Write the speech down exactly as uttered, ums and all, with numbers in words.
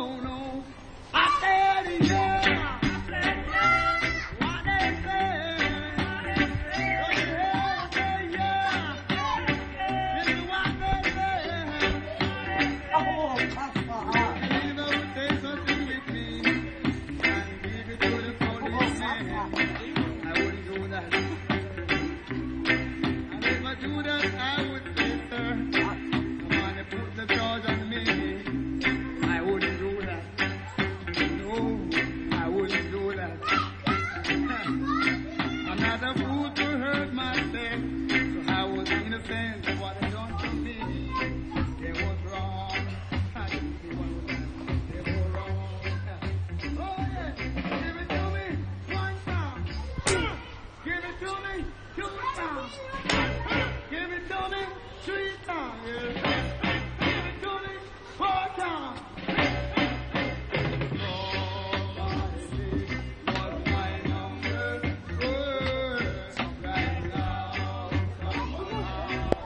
no, no. I said, yeah. What they say. What the hell say, yeah. This is what they say. Oh, that's hard. You know, say something with me and give it to the policeman. I wouldn't do that. And if I do that, I would say, sir, come on and put the charge on me. I wouldn't do that. No, I wouldn't do that. I'm not a fool to hurt myself, so I was innocent of what they done to me. They was wrong. I didn't see what was done. They were wrong. Oh yeah, give it to me one time. Give it to me two times.